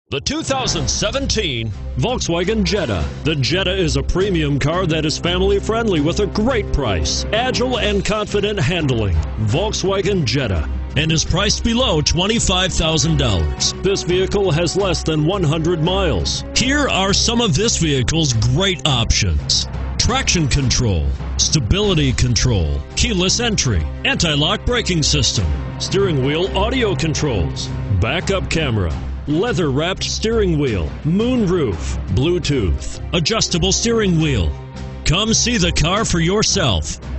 The 2017 Volkswagen Jetta. The Jetta is a premium car that is family friendly with a great price, agile and confident handling. Volkswagen Jetta, and is priced below $25,000. This vehicle has less than 100 miles. Here are some of this vehicle's great options: traction control, stability control, keyless entry, anti-lock braking system, steering wheel audio controls, backup camera, leather-wrapped steering wheel, moonroof, Bluetooth, adjustable steering wheel. Come see the car for yourself.